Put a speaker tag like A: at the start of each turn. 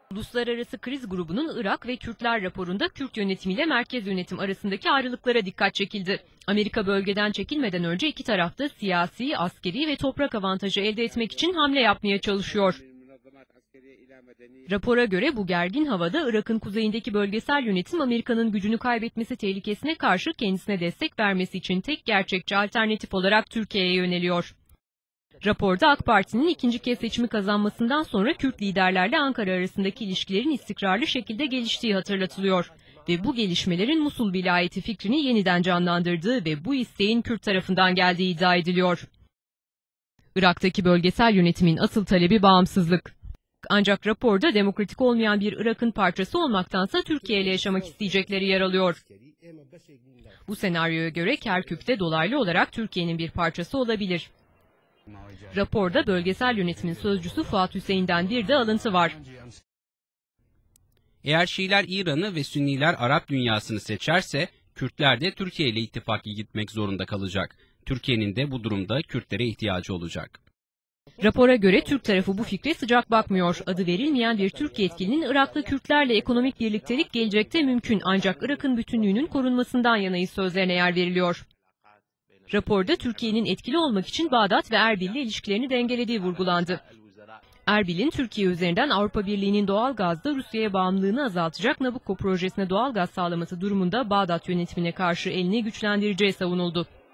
A: Uluslararası Kriz Grubu'nun Irak ve Kürtler raporunda Kürt yönetimiyle merkez yönetim arasındaki ayrılıklara dikkat çekildi. Amerika bölgeden çekilmeden önce iki tarafta siyasi, askeri ve toprak avantajı elde etmek için hamle yapmaya çalışıyor. Rapora göre bu gergin havada Irak'ın kuzeyindeki bölgesel yönetim Amerika'nın gücünü kaybetmesi tehlikesine karşı kendisine destek vermesi için tek gerçekçi alternatif olarak Türkiye'ye yöneliyor. Raporda AK Parti'nin ikinci kez seçimi kazanmasından sonra Kürt liderlerle Ankara arasındaki ilişkilerin istikrarlı şekilde geliştiği hatırlatılıyor. Ve bu gelişmelerin Musul vilayeti fikrini yeniden canlandırdığı ve bu isteğin Kürt tarafından geldiği iddia ediliyor. Irak'taki bölgesel yönetimin asıl talebi bağımsızlık. Ancak raporda demokratik olmayan bir Irak'ın parçası olmaktansa Türkiye ile yaşamak isteyecekleri yer alıyor. Bu senaryoya göre Kerkük de dolaylı olarak Türkiye'nin bir parçası olabilir. Raporda bölgesel yönetimin sözcüsü Fuat Hüseyin'den bir de alıntı var.
B: Eğer Şiiler İran'ı ve Sünniler Arap dünyasını seçerse, Kürtler de Türkiye ile ittifak gitmek zorunda kalacak. Türkiye'nin de bu durumda Kürtlere ihtiyacı olacak.
A: Rapora göre Türk tarafı bu fikre sıcak bakmıyor. Adı verilmeyen bir Türk yetkilinin Iraklı Kürtlerle ekonomik birliktelik gelecekte mümkün ancak Irak'ın bütünlüğünün korunmasından yanayız sözlerine yer veriliyor. Raporda Türkiye'nin etkili olmak için Bağdat ve Erbil'le ilişkilerini dengelediği vurgulandı. Erbil'in Türkiye üzerinden Avrupa Birliği'nin doğal gazda Rusya'ya bağımlılığını azaltacak Nabucco projesine doğal gaz sağlaması durumunda Bağdat yönetimine karşı elini güçlendireceği savunuldu.